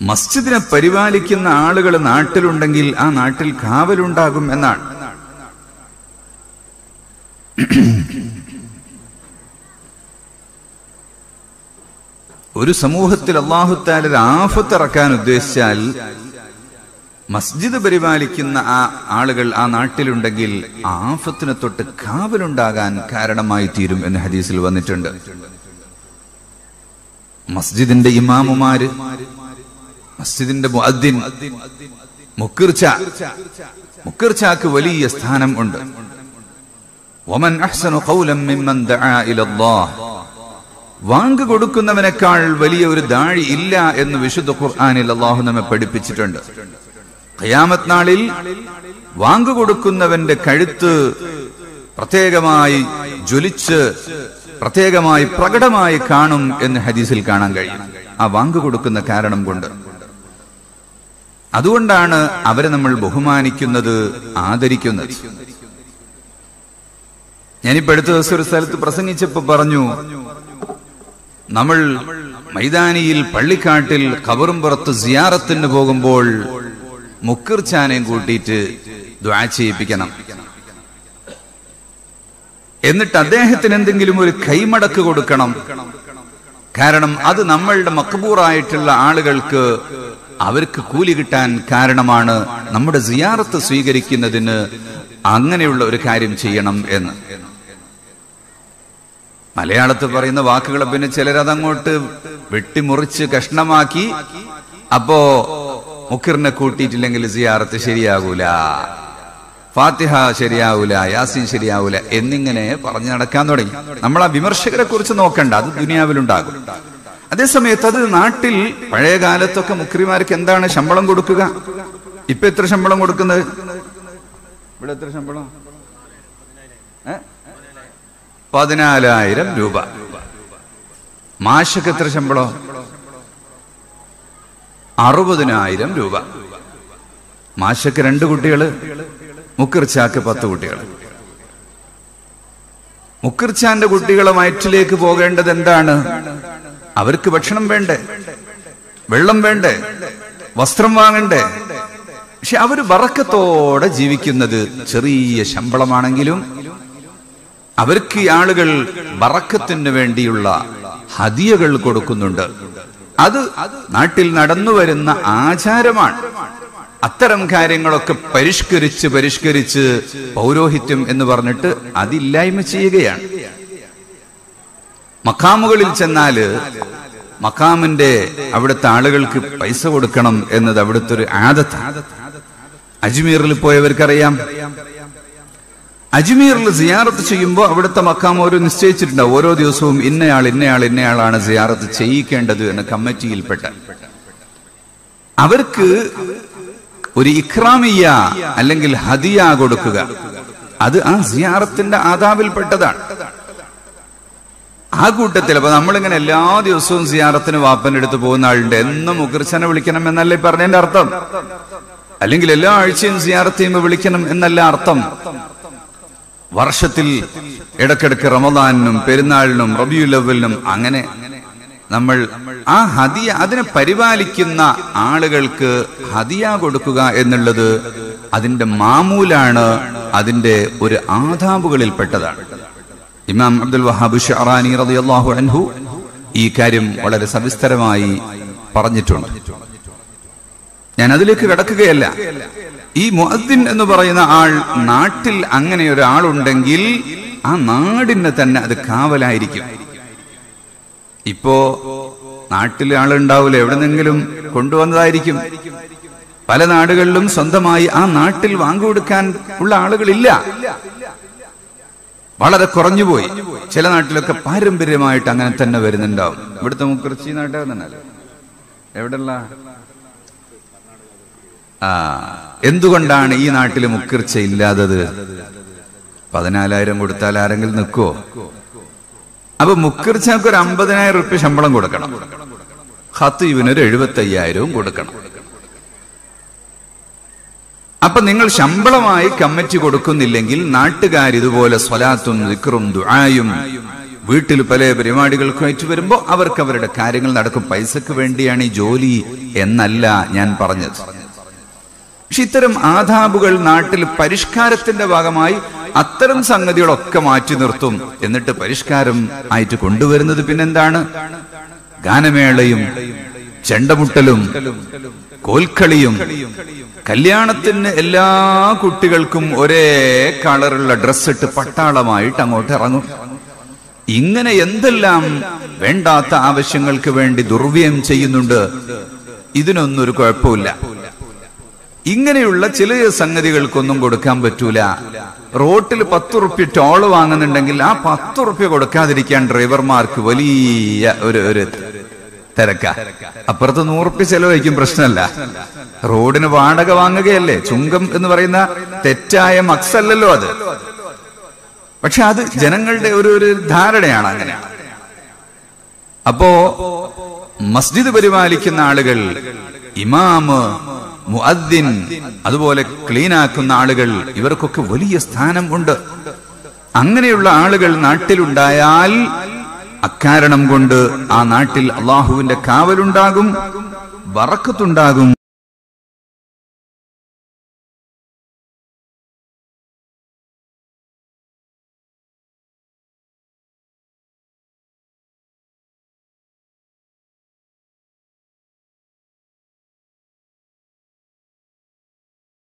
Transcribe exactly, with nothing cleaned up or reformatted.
മസ്ജിദിനെ പരിപാലിക്കുന്ന ആളുകൾ നാട്ടിലുണ്ടെങ്കിൽ ആ നാട്ടിൽ കാവലുണ്ടാകും എന്നാണ്. ഒരു സമൂഹത്തിൽ അല്ലാഹു തആല ഒരു ആഫത്ത് ഇറക്കാൻ ഉദ്ദേശിച്ചാൽ മസ്ജിദ് പരിപാലിക്കുന്ന ആ ആളുകൾ ആ നാട്ടിലുണ്ടെങ്കിൽ ആഫത്തിനെ തൊട്ട് കാവലുണ്ടാകാൻ കാരണമായി തീരും എന്ന് ഹദീസിൽ വന്നിട്ടുണ്ട്. മസ്ജിദിന്റെ ഇമാമുമാര്, മസ്ജിദിന്റെ മുഅദ്ദിൻ, മുക്കിർച്ച, മുക്കിർച്ചാക്ക് വലിയ സ്ഥാനം ഉണ്ട്. വമൻ അഹ്സനു ഖൗലൻ മിമ്മൻ ദആ ഇലല്ലാഹ്, വാങ്ക് കൊടുക്കുന്നവനേക്കാൾ വലിയ ഒരു ദാഴി ഇല്ല എന്ന് വിശുദ്ധ ഖുർആനിൽ അല്ലാഹു നമ്മെ പഠിപ്പിച്ചിട്ടുണ്ട്. ഖിയാമത്ത് നാളിൽ വാങ്ക് കൊടുക്കുന്നവന്റെ കഴുത്ത് പ്രത്യേകമായി ജ്വലിച്ച് പ്രത്യേകമായി പ്രകടമായി കാണും എന്ന് ഹദീസിൽ കാണാൻ കഴിയും. ആ വാങ്ക് കൊടുക്കുന്ന കാരണം കൊണ്ട്. അതുകൊണ്ടാണ് അവരെ നമ്മൾ ബഹുമാനിക്കുന്നത്, ആദരിക്കുന്നത്. ഞാനിപ്പോ അടുത്ത ദിവസം ഒരു സ്ഥലത്ത് പ്രസംഗിച്ചപ്പോ പറഞ്ഞു, നമ്മൾ മൈതാനിയിൽ പള്ളിക്കാട്ടിൽ ഖബറും പുറത്ത് സിയാറത്തിന് പോകുമ്പോൾ മുക്കിർച്ചാനെയും കൂട്ടിയിട്ട് ദുആ ചെയ്യിപ്പിക്കണം. എന്നിട്ട് അദ്ദേഹത്തിന് എന്തെങ്കിലും ഒരു കൈമടക്ക് കൊടുക്കണം. കാരണം അത് നമ്മളുടെ മഖ്ബൂറായിട്ടുള്ള ആളുകൾക്ക് അവർക്ക് കൂലി കിട്ടാൻ കാരണമാണ്. നമ്മുടെ സിയാറത്ത് സ്വീകരിക്കുന്നതിന് അങ്ങനെയുള്ള ഒരു കാര്യം ചെയ്യണം എന്ന്. മലയാളത്തിൽ പറയുന്ന വാക്കുകളെ പിന്നെ ചിലരതങ്ങോട്ട് വെട്ടിമുറിച്ച് കഷ്ണമാക്കി, അപ്പോ മുക്കിറിനെ കൂട്ടിയിട്ടില്ലെങ്കിൽ സിയാറത്ത് ശരിയാകൂല, ഫാത്തിഹ ശരിയാവൂല, യാസീൻ ശരിയാവൂല എന്നിങ്ങനെ പറഞ്ഞു നടക്കാൻ തുടങ്ങി. നമ്മൾ ആ വിമർശകരെ കുറിച്ച് നോക്കണ്ട, അത് ദുനിയാവിലുണ്ടാകും. അതേസമയത്ത് അത് നാട്ടിൽ പഴയ കാലത്തൊക്കെ മുക്രിമാർക്ക് എന്താണ് ശമ്പളം കൊടുക്കുക? ഇപ്പൊ എത്ര ശമ്പളം കൊടുക്കുന്നത്? ഇവിടെ എത്ര ശമ്പളം? പതിനാലായിരം രൂപ. മാഷക്ക് എത്ര ശമ്പളം? അറുപതിനായിരം രൂപ. മാഷക്ക് രണ്ട് കുട്ടികള്, മുക്കിർച്ചാക്ക് പത്ത് കുട്ടികൾ. മുക്കിർച്ചാന്റെ കുട്ടികളെ വയറ്റിലേക്ക് പോകേണ്ടത് എന്താണ്? അവർക്ക് ഭക്ഷണം വേണ്ടേ, വെള്ളം വേണ്ടേ, വസ്ത്രം വാങ്ങണ്ടേ? പക്ഷെ അവര് ബറക്കത്തോടെ ജീവിക്കുന്നത് ചെറിയ ശമ്പളമാണെങ്കിലും അവർക്ക് ഈ ആളുകൾ ബറക്കത്തിന് വേണ്ടിയുള്ള ഹദിയകൾ കൊടുക്കുന്നുണ്ട്. അത് നാട്ടിൽ നടന്നു വരുന്ന ആചാരമാണ്. അത്തരം കാര്യങ്ങളൊക്കെ പരിഷ്കരിച്ച് പരിഷ്കരിച്ച് പൗരോഹിത്യം എന്ന് പറഞ്ഞിട്ട് അതില്ലായ്മ ചെയ്യുകയാണ്. മഖാമുകളിൽ ചെന്നാല് മഖാമിന്റെ അവിടുത്തെ ആളുകൾക്ക് പൈസ കൊടുക്കണം എന്നത് അവിടുത്തെ ഒരു ആദത്താണ്. അജ്മീറിൽ പോയവർക്കറിയാം, അജ്മീറിൽ സിയാറത്ത് ചെയ്യുമ്പോൾ അവിടുത്തെ മഖാം ഓരോ നിശ്ചയിച്ചിട്ടുണ്ട്. ഓരോ ദിവസവും ഇന്നയാൾ ഇന്നയാൾ ഇന്നയാളാണ് സിയാറത്ത് ചെയ്യിക്കേണ്ടത് എന്ന് കമ്മിറ്റിയിൽപ്പെട്ട അവർക്ക് ഒരു ഇക്രാമിയ അല്ലെങ്കിൽ ഹദിയ കൊടുക്കുക, അത് ആ സിയാറത്തിന്റെ ആദാബിൽപ്പെട്ടതാണ്. ആ കൂട്ടത്തിൽ അപ്പൊ നമ്മളിങ്ങനെ എല്ലാ ദിവസവും സിയാറത്തിന് വാപ്പന്റെ അടുത്ത് പോകുന്ന ആളുണ്ട്, എന്നും മുഖർച്ചനെ വിളിക്കണം എന്നല്ലേ പറഞ്ഞതിന്റെ അർത്ഥം. അല്ലെങ്കിൽ എല്ലാ ആഴ്ചയും സിയാറത്ത് ചെയ്യുമ്പോൾ വിളിക്കണം എന്നല്ല അർത്ഥം. വർഷത്തിൽ ഇടക്കിടക്ക് റമദാനിനും പെരുന്നാളിനും റബിയുൽ അവ്വലിനും അങ്ങനെ നമ്മൾ ആ ഹദിയ, അതിനെ പരിപാലിക്കുന്ന ആളുകൾക്ക് ഹദിയ കൊടുക്കുക എന്നുള്ളത് അതിന്റെ മാമൂലാണ്, അതിന്റെ ഒരു ആദാബുകളിൽപ്പെട്ടതാണ്. ഇമാം അബ്ദുൽ വഹാബ് ശഅറാനി റളിയല്ലാഹു അൻഹു ഈ കാര്യം വളരെ സവിസ്തരമായി പറഞ്ഞിട്ടുണ്ട്. ഞാൻ അതിലേക്ക് കടക്കുകയല്ല. ഈ മുഅദ്ദിൻ എന്ന് പറയുന്ന ആൾ നാട്ടിൽ അങ്ങനെ ഒരാളുണ്ടെങ്കിൽ ആ നാടിന് തന്നെ അത് കാവലായിരിക്കും. ഇപ്പോ നാട്ടിലെ ആളുണ്ടാവൂല, എവിടെന്നെങ്കിലും കൊണ്ടുവന്നതായിരിക്കും. പല നാടുകളിലും സ്വന്തമായി ആ നാട്ടിൽ വാങ്ങിക്കൊടുക്കാൻ ഉള്ള ആളുകളില്ല, വളരെ കുറഞ്ഞുപോയി. ചില നാട്ടിലൊക്കെ പാരമ്പര്യമായിട്ട് അങ്ങനെ തന്നെ വരുന്നുണ്ടാവും. ഇവിടുത്തെ മുക്കുറിച്ചി നാട്ടുകാർ തന്നെയല്ലേ? എവിടെയുള്ള ആ എന്തുകൊണ്ടാണ് ഈ നാട്ടിൽ മുക്കിർച്ച ഇല്ലാത്തത്? പതിനാലായിരം കൊടുത്താൽ ആരെങ്കിലും നിൽക്കുവോ? അപ്പൊ മുക്കിർച്ചക്ക് ഒരു അമ്പതിനായിരം റുപ്യ ശമ്പളം കൊടുക്കണം, ഖത്തീബിനൊരു എഴുപത്തി അയ്യായിരവും കൊടുക്കണം. അപ്പൊ നിങ്ങൾ ശമ്പളമായി കമ്മിറ്റി കൊടുക്കുന്നില്ലെങ്കിൽ നാട്ടുകാർ ഇതുപോലെ സ്വലാത്തും ദിക്റും ദുആയും വീട്ടിൽ പല പരിപാടികൾക്കായിട്ട് വരുമ്പോ അവർക്ക് അവരുടെ കാര്യങ്ങൾ നടക്കും. പൈസക്ക് വേണ്ടിയാണ് ഈ ജോലി എന്നല്ല ഞാൻ പറഞ്ഞത്. പക്ഷെ ഇത്തരം ആദാബുകൾ നാട്ടിൽ പരിഷ്കാരത്തിന്റെ ഭാഗമായി അത്തരം സംഗതികളൊക്കെ മാറ്റി നിർത്തും. എന്നിട്ട് പരിഷ്കാരം ആയിട്ട് കൊണ്ടുവരുന്നത് പിന്നെന്താണ്? ഗാനമേളയും ചെണ്ടമുട്ടലും കോൽക്കളിയും. കല്യാണത്തിന് എല്ലാ കുട്ടികൾക്കും ഒരേ കളറുള്ള ഡ്രസ് ഇട്ട് പട്ടാളമായിട്ട് അങ്ങോട്ട് ഇറങ്ങും. ഇങ്ങനെ എന്തെല്ലാം വേണ്ടാത്ത ആവശ്യങ്ങൾക്ക് വേണ്ടി ദുർവ്യയം ചെയ്യുന്നുണ്ട്. ഇതിനൊന്നൊരു കുഴപ്പമില്ല. ഇങ്ങനെയുള്ള ചില സംഗതികൾക്കൊന്നും കൊടുക്കാൻ പറ്റൂല. റോട്ടിൽ പത്തുറുപ്യ ടോള് വാങ്ങുന്നുണ്ടെങ്കിൽ ആ പത്തുറുപ്യ കൊടുക്കാതിരിക്കാൻ ഡ്രൈവർമാർക്ക് വലിയ ഒരു ഒരു തിരക്ക. അപ്പുറത്ത് നൂറുപ്യ ചെലവഴിക്കും, പ്രശ്നമല്ല. റോഡിന് വാടക വാങ്ങുകയല്ലേ. ചുങ്കം എന്ന് പറയുന്ന തെറ്റായ മക്സല്ലല്ലോ അത്. പക്ഷെ അത് ജനങ്ങളുടെ ഒരു ഒരു ധാരണയാണ് അങ്ങനെ. അപ്പോ മസ്ജിദ് പരിപാലിക്കുന്ന ആളുകൾ, ഇമാമ്, മുഅദ്ദിൻ, അതുപോലെ ക്ലീനാക്കുന്ന ആളുകൾ, ഇവർക്കൊക്കെ വലിയ സ്ഥാനം ഉണ്ട്. അങ്ങനെയുള്ള ആളുകൾ നാട്ടിലുണ്ടായാൽ അക്കാരണം കൊണ്ട് ആ നാട്ടിൽ അള്ളാഹുവിന്റെ കാവലുണ്ടാകും, ബറക്കത്തുണ്ടാകും.